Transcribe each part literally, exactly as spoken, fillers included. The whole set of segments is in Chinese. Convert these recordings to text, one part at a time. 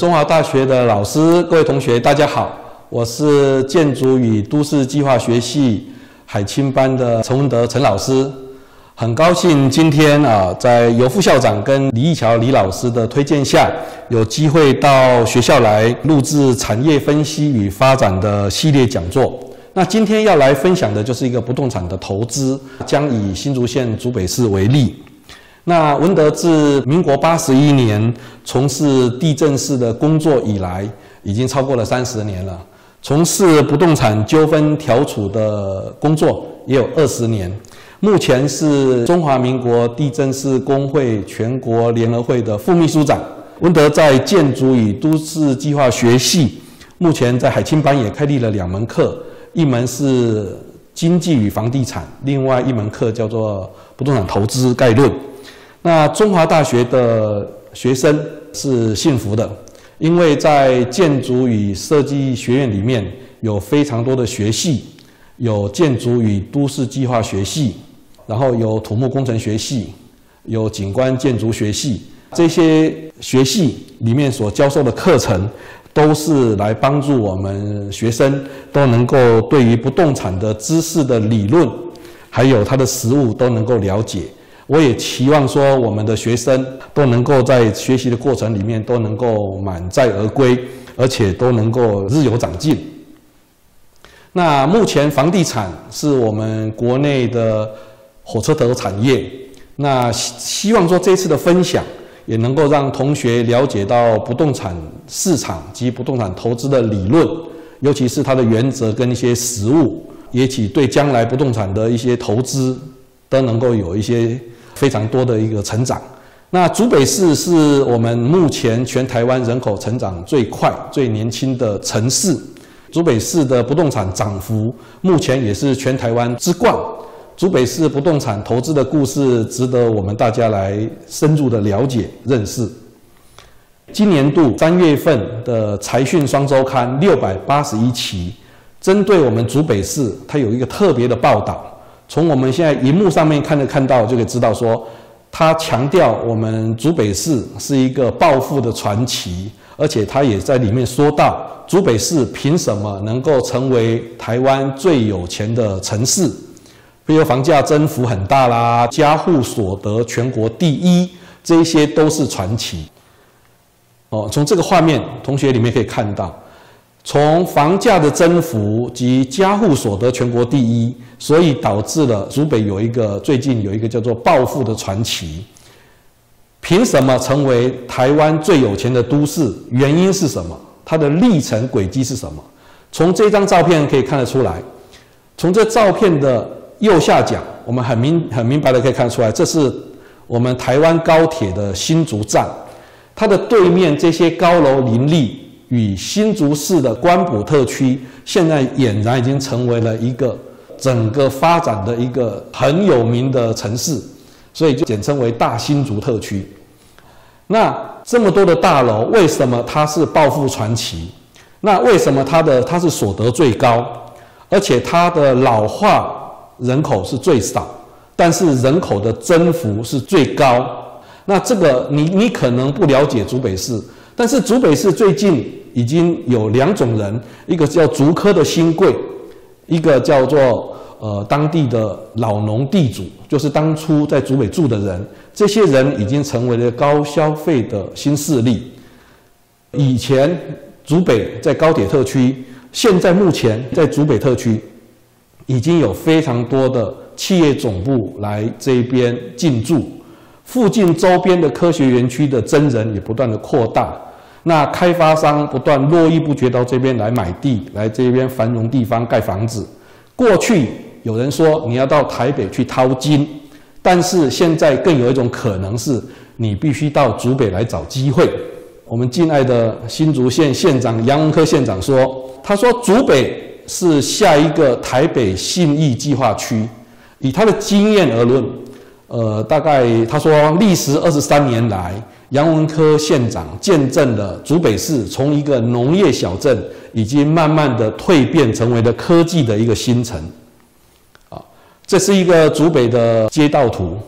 中华大学的老师，各位同学，大家好，我是建筑与都市计划学系海青班的陈文德陈老师。很高兴今天啊，在尤副校长跟李义桥李老师的推荐下，有机会到学校来录制产业分析与发展的系列讲座。那今天要来分享的就是一个不动产的投资，将以新竹县竹北市为例。那文德自民国八十一年从事地政士的工作以来，已经超过了三十年了。从事不动产纠纷调处的工作也有二十年。目前是中华民国地政士公会全国联合会的副秘书长。文德在建筑与都市计划学系，目前在海青班也开立了两门课，一门是经济与房地产，另外一门课叫做不动产投资概论。那中华大学的学生是幸福的，因为在建筑与设计学院里面有非常多的学系，有建筑与都市计划学系，然后有土木工程学系，有景观建筑学系。这些学系里面所教授的课程，都是来帮助我们学生都能够对于不动产的知识的理论，还有它的实务都能够了解。我也期望说，我们的学生都能够在学习的过程里面都能够满载而归，而且都能够日有长进。那目前房地产是我们国内的火车头产业，那希望说这次的分享也能够让同学了解到不动产市场及不动产投资的理论，尤其是它的原则跟一些实务，也许对将来不动产的一些投资都能够有一些非常多的一个成长。那竹北市是我们目前全台湾人口成长最快、最年轻的城市。竹北市的不动产涨幅目前也是全台湾之冠。竹北市不动产投资的故事值得我们大家来深入的了解认识。今年度三月份的财讯双周刊六百八十一期，针对我们竹北市，它有一个特别的报道。从我们现在荧幕上面看得看到，就可以知道说，他强调我们竹北市是一个暴富的传奇，而且他也在里面说到，竹北市凭什么能够成为台湾最有钱的城市？比如房价增幅很大啦，家户所得全国第一，这些都是传奇。哦，从这个画面，同学里面可以看到。从房价的增幅及家户所得全国第一，所以导致了竹北有一个最近有一个叫做暴富的传奇。凭什么成为台湾最有钱的都市？原因是什么？它的历程轨迹是什么？从这张照片可以看得出来。从这照片的右下角，我们很明很明白的可以看得出来，这是我们台湾高铁的新竹站，它的对面这些高楼林立。与新竹市的关埔特区，现在俨然已经成为了一个整个发展的一个很有名的城市，所以就简称为大新竹特区。那这么多的大楼，为什么它是暴富传奇？那为什么它的它是所得最高，而且它的老化人口是最少，但是人口的增幅是最高？那这个你你可能不了解竹北市。但是竹北市最近已经有两种人，一个叫竹科的新贵，一个叫做呃当地的老农地主，就是当初在竹北住的人。这些人已经成为了高消费的新势力。以前竹北在高铁特区，现在目前在竹北特区已经有非常多的企业总部来这边进驻。附近周边的科学园区的增人也不断的扩大，那开发商不断络绎不绝到这边来买地，来这边繁荣地方盖房子。过去有人说你要到台北去淘金，但是现在更有一种可能是，你必须到竹北来找机会。我们敬爱的新竹县县长杨文科县长说，他说竹北是下一个台北信义计划区，以他的经验而论。呃，大概他说，历时二十三年来，杨文科县长见证了竹北市从一个农业小镇，已经慢慢的蜕变成为了科技的一个新城。啊，这是一个竹北的街道图。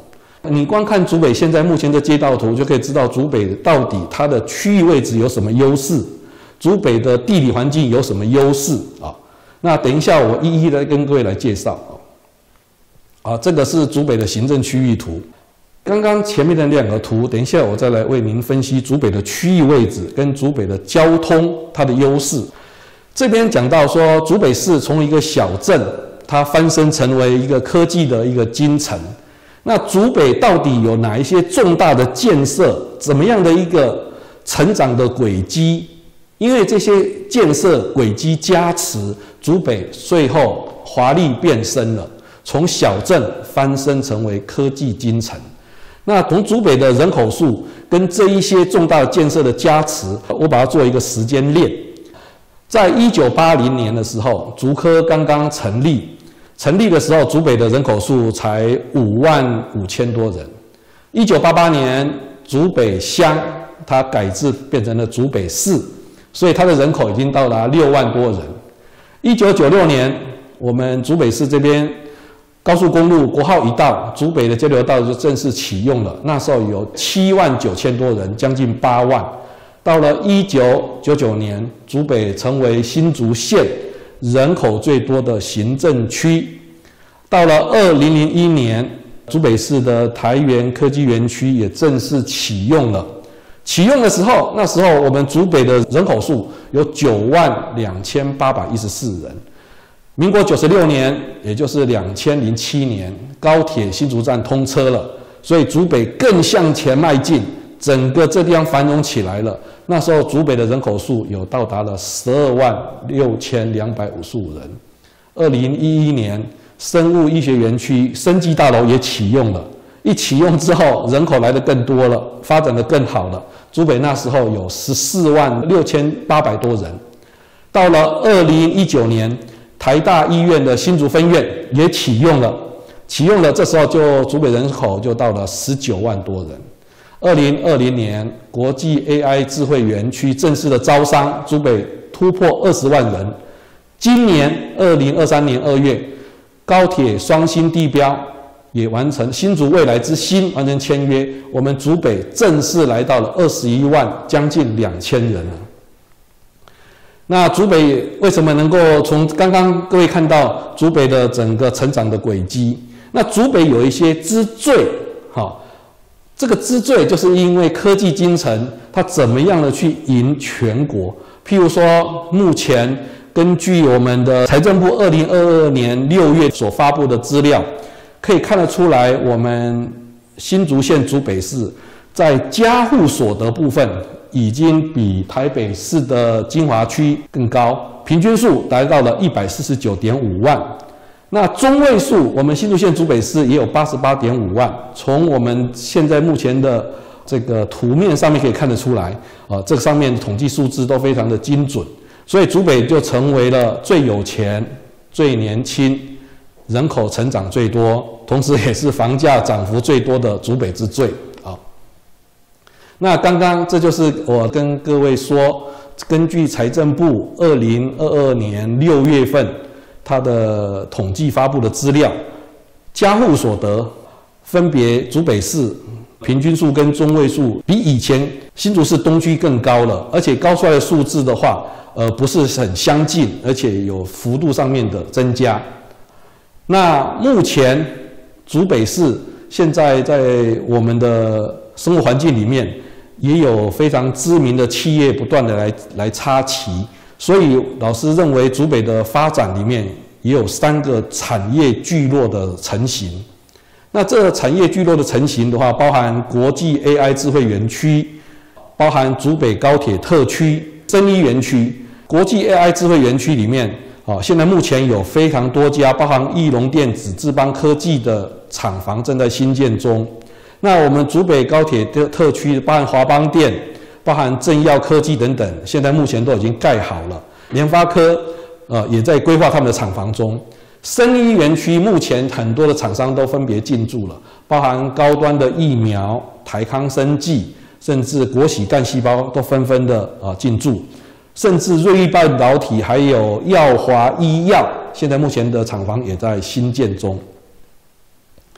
你光看竹北现在目前的街道图，就可以知道竹北到底它的区域位置有什么优势，竹北的地理环境有什么优势啊？那等一下我一一的跟各位来介绍啊。啊，这个是竹北的行政区域图。刚刚前面的两个图，等一下我再来为您分析竹北的区域位置跟竹北的交通它的优势。这边讲到说，竹北市从一个小镇，它翻身成为一个科技的一个京城。那竹北到底有哪一些重大的建设？怎么样的一个成长的轨迹？因为这些建设轨迹加持，竹北最后华丽变身了，从小镇翻身成为科技京城。那从竹北的人口数跟这一些重大的建设的加持，我把它做一个时间链。在一九八零年的时候，竹科刚刚成立。成立的时候，竹北的人口数才五万五千多人。一九八八年，竹北乡它改制变成了竹北市，所以它的人口已经到达六万多人。一九九六年，我们竹北市这边高速公路国号一到，竹北的交流道就正式启用了。那时候有七万九千多人，将近八万。到了一九九九年，竹北成为新竹县人口最多的行政区。到了二零零一年，竹北市的台园科技园区也正式启用了。启用的时候，那时候我们竹北的人口数有九万两千八百一十四人。民国九十六年，也就是两千零七年，高铁新竹站通车了，所以竹北更向前迈进，整个这地方繁荣起来了。那时候竹北的人口数有到达了十二万六千两百五十五人。二零一一年，生物医学园区生技大楼也启用了。一启用之后，人口来得更多了，发展得更好了。竹北那时候有十四万六千八百多人。到了二零一九年，台大医院的新竹分院也启用了。启用了，这时候就竹北人口就到了十九万多人。二零二零年，国际 A I 智慧园区正式的招商，竹北突破二十万人。今年二零二三年二月，高铁双星地标也完成，新竹未来之星完成签约，我们竹北正式来到了二十一万，将近两千人了。那竹北为什么能够从刚刚各位看到竹北的整个成长的轨迹？那竹北有一些之最，好。这个之最就是因为科技京城，它怎么样的去赢全国？譬如说，目前根据我们的财政部二零二二年六月所发布的资料，可以看得出来，我们新竹县竹北市在家户所得部分已经比台北市的精华区更高，平均数达到了一百四十九点五万。那中位数，我们新竹县竹北市也有八十八点五万。从我们现在目前的这个图面上面可以看得出来，啊，这个上面统计数字都非常的精准，所以竹北就成为了最有钱、最年轻、人口成长最多，同时也是房价涨幅最多的竹北之最啊。那刚刚这就是我跟各位说，根据财政部二零二二年六月份。它的统计发布的资料，家户所得分别竹北市平均数跟中位数比以前新竹市东区更高了，而且高出来的数字的话，呃，不是很相近，而且有幅度上面的增加。那目前竹北市现在在我们的生活环境里面，也有非常知名的企业不断的来来插旗。所以老师认为，竹北的发展里面也有三个产业聚落的成型。那这个产业聚落的成型的话，包含国际 A I 智慧园区，包含竹北高铁特区、生医园区。国际 A I 智慧园区里面，啊，现在目前有非常多家，包含义隆电子、智邦科技的厂房正在新建中。那我们竹北高铁的特区，包含华邦电。包含正耀科技等等，现在目前都已经盖好了。联发科，呃，也在规划他们的厂房中。生医园区目前很多的厂商都分别进驻了，包含高端的疫苗、台康生技，甚至国喜干细胞都纷纷的呃进驻，甚至瑞昱半导体还有耀华医药，现在目前的厂房也在新建中。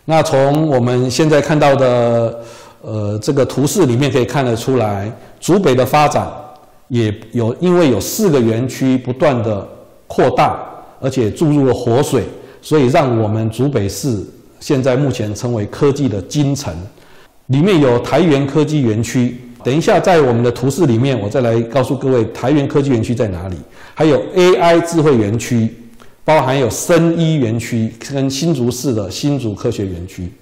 那从我们现在看到的呃这个图示里面可以看得出来，竹北的发展也有因为有四个园区不断的扩大，而且注入了活水，所以让我们竹北市现在目前称为科技的金城。里面有台元科技园区，等一下在我们的图示里面，我再来告诉各位台元科技园区在哪里，还有 A I 智慧园区。包含有生医园区跟新竹市的新竹科学园区。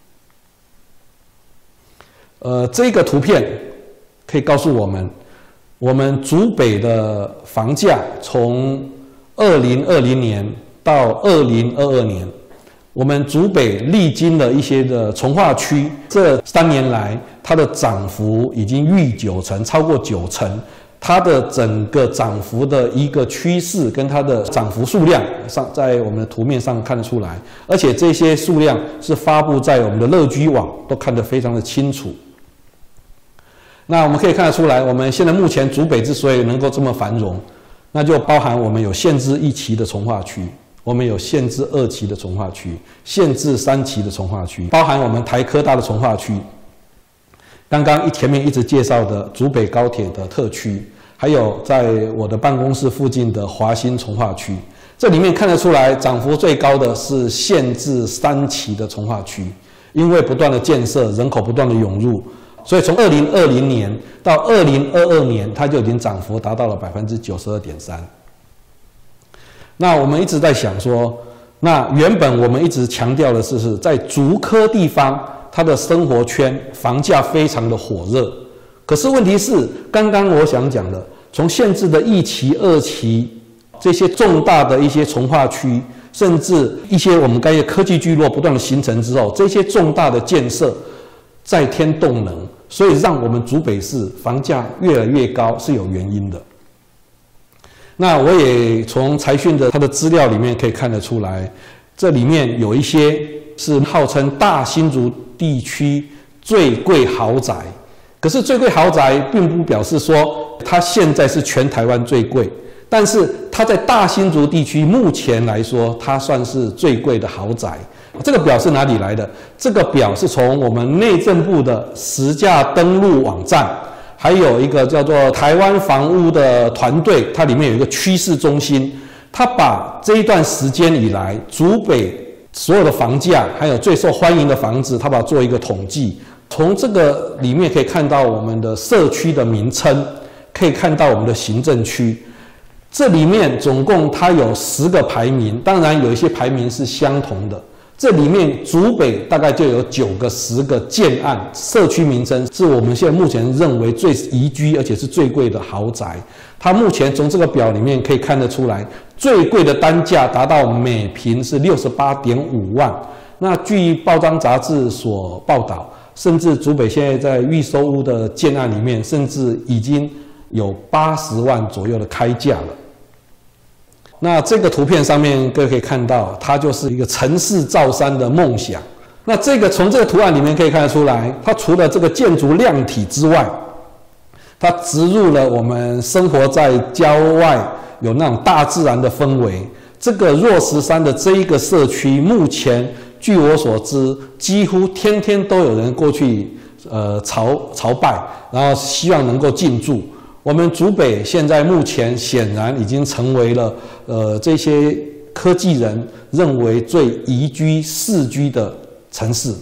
呃，这个图片可以告诉我们，我们竹北的房价从二零二零年到二零二二年，我们竹北历经了一些的重划区，这三年来它的涨幅已经逾九成，超过九成。它的整个涨幅的一个趋势跟它的涨幅数量上，在我们的图面上看得出来，而且这些数量是发布在我们的乐居网，都看得非常的清楚。那我们可以看得出来，我们现在目前竹北之所以能够这么繁荣，那就包含我们有县治一期的重划区，我们有县治二期的重划区，县治三期的重划区，包含我们台科大的重划区。刚刚一前面一直介绍的竹北高铁的特区，还有在我的办公室附近的华新重划区，这里面看得出来，涨幅最高的是县治三期的重划区，因为不断的建设，人口不断的涌入，所以从二零二零年到二零二二年，它就已经涨幅达到了百分之九十二点三。那我们一直在想说，那原本我们一直强调的是，是在竹科地方。它的生活圈房价非常的火热，可是问题是，刚刚我想讲的，从县治的一期、二期这些重大的一些重划区，甚至一些我们该的科技聚落不断的形成之后，这些重大的建设在天动能，所以让我们竹北市房价越来越高是有原因的。那我也从财讯的它的资料里面可以看得出来，这里面有一些是号称大新竹地区最贵豪宅，可是最贵豪宅并不表示说它现在是全台湾最贵，但是它在大新竹地区目前来说，它算是最贵的豪宅。这个表是哪里来的？这个表是从我们内政部的实价登录网站，还有一个叫做台湾房屋的团队，它里面有一个趋势中心，它把这一段时间以来竹北所有的房价，还有最受欢迎的房子，它把它做一个统计。从这个里面可以看到我们的社区的名称，可以看到我们的行政区。这里面总共它有十个排名，当然有一些排名是相同的。这里面竹北大概就有九个、十个建案，社区名称是我们现在目前认为最宜居而且是最贵的豪宅。它目前从这个表里面可以看得出来，最贵的单价达到每坪是六十八点五万。那据报章杂志所报道，甚至竹北现在在预售屋的建案里面，甚至已经有八十万左右的开价了。那这个图片上面各位可以看到，它就是一个城市造山的梦想。那这个从这个图案里面可以看得出来，它除了这个建筑量体之外，它植入了我们生活在郊外有那种大自然的氛围。这个若石山的这一个社区，目前据我所知，几乎天天都有人过去呃朝朝拜，然后希望能够进驻。我们竹北现在目前显然已经成为了呃这些科技人认为最宜居适居的城市。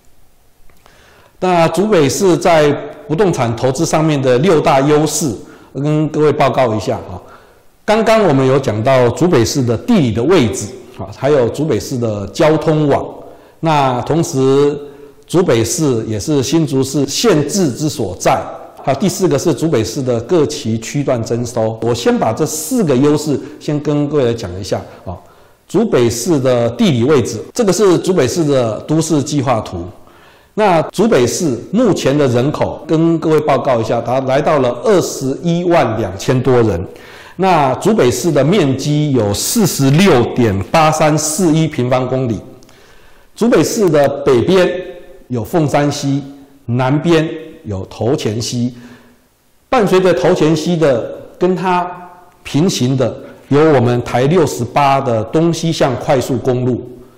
那竹北市在不动产投资上面的六大优势，我跟各位报告一下啊。刚刚我们有讲到竹北市的地理的位置啊，还有竹北市的交通网。那同时，竹北市也是新竹市县治之所在。好，第四个是竹北市的各期区段征收。我先把这四个优势先跟各位来讲一下啊。竹北市的地理位置，这个是竹北市的都市计划图。那竹北市目前的人口，跟各位报告一下，它来到了二十一万两千多人。那竹北市的面积有四十六点八三四一平方公里。竹北市的北边有凤山溪，南边有头前溪，伴随着头前溪的跟它平行的有我们台六十八的东西向快速公路，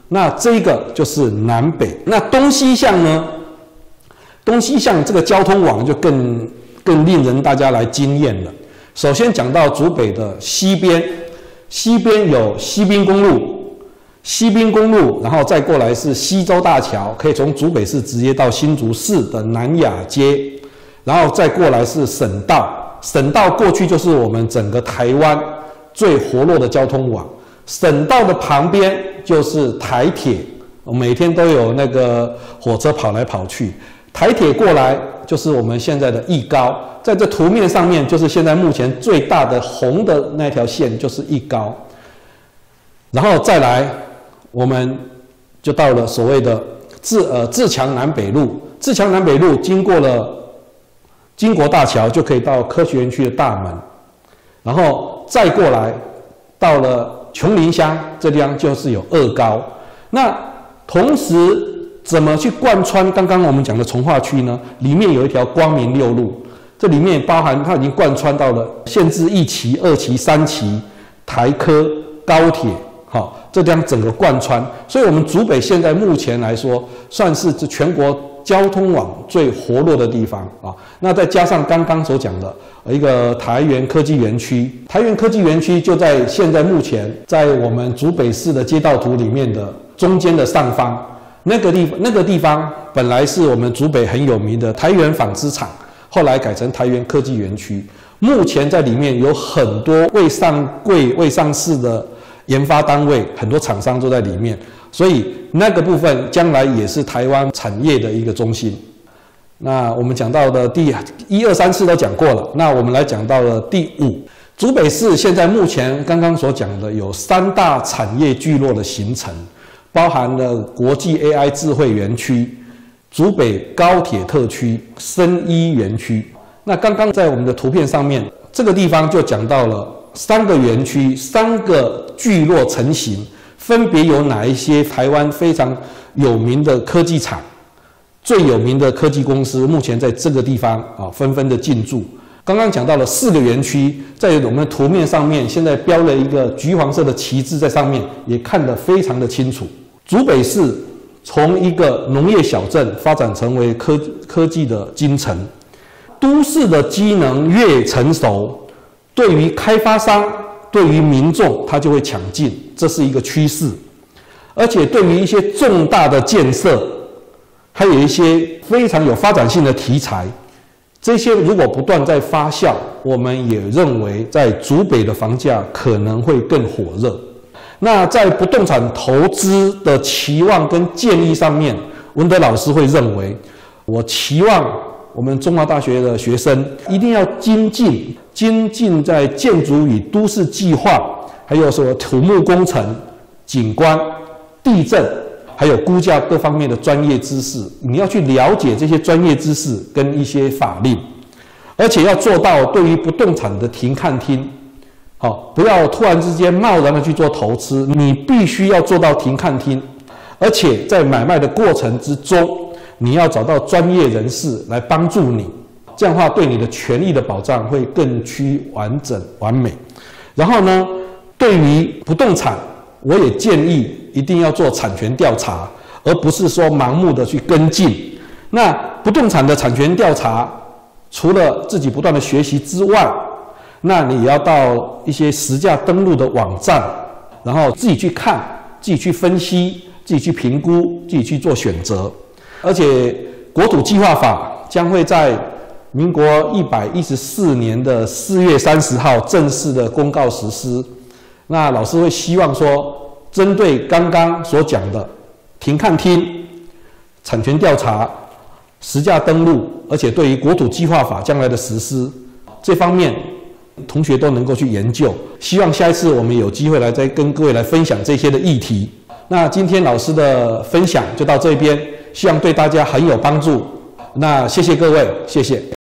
那这个就是南北。那东西向呢？东西向这个交通网就更更令人大家来惊艳了。首先讲到竹北的西边，西边有西滨公路，西滨公路，然后再过来是西洲大桥，可以从竹北市直接到新竹市的南雅街，然后再过来是省道，省道过去就是我们整个台湾最活络的交通网，省道的旁边就是台铁，每天都有那个火车跑来跑去，台铁过来就是我们现在的义高，在这图面上面就是现在目前最大的红的那条线就是义高，然后再来我们就到了所谓的自呃自强南北路，自强南北路经过了经国大桥就可以到科学园区的大门，然后再过来到了琼林乡这地方就是有二高，那同时怎么去贯穿刚刚我们讲的从化区呢？里面有一条光明六路，这里面包含它已经贯穿到了县治一期、二期、三期、台科、高铁，好，这地方整个贯穿，所以我们竹北现在目前来说，算是这全国交通网最活络的地方啊。那再加上刚刚所讲的一个台元科技园区，台元科技园区就在现在目前在我们竹北市的街道图里面的中间的上方。那个地方，那个地方本来是我们竹北很有名的台元纺织厂，后来改成台元科技园区。目前在里面有很多未上柜、未上市的研发单位，很多厂商都在里面，所以那个部分将来也是台湾产业的一个中心。那我们讲到的第一二三四都讲过了，那我们来讲到了第五。竹北市现在目前刚刚所讲的有三大产业聚落的形成。包含了国际 A I 智慧园区、竹北高铁特区、生医园区。那刚刚在我们的图片上面，这个地方就讲到了三个园区、三个聚落成型，分别有哪一些台湾非常有名的科技厂、最有名的科技公司，目前在这个地方啊纷纷的进驻。刚刚讲到了四个园区，在我们的图面上面，现在标了一个橘黄色的旗帜在上面，也看得非常的清楚。竹北市从一个农业小镇发展成为科科技的京城，都市的机能越成熟，对于开发商、对于民众，它就会抢进，这是一个趋势。而且对于一些重大的建设，还有一些非常有发展性的题材。这些如果不断在发酵，我们也认为在竹北的房价可能会更火热。那在不动产投资的期望跟建议上面，文德老师会认为，我期望我们中华大学的学生一定要精进，精进在建筑与都市计划，还有什么土木工程、景观、地震。还有估价各方面的专业知识，你要去了解这些专业知识跟一些法令，而且要做到对于不动产的停看听，好，不要突然之间贸然的去做投资，你必须要做到停看听，而且在买卖的过程之中，你要找到专业人士来帮助你，这样的话对你的权益的保障会更趋完整完美。然后呢，对于不动产，我也建议一定要做产权调查，而不是说盲目的去跟进。那不动产的产权调查，除了自己不断的学习之外，那你也要到一些实价登录的网站，然后自己去看，自己去分析，自己去评估，自己去做选择。而且国土计划法将会在民国一百一十四年的四月三十号正式的公告实施。那老师会希望说，针对刚刚所讲的停看听、产权调查、实价登录，而且对于国土计划法将来的实施这方面，同学都能够去研究。希望下一次我们有机会来再跟各位来分享这些的议题。那今天老师的分享就到这边，希望对大家很有帮助。那谢谢各位，谢谢。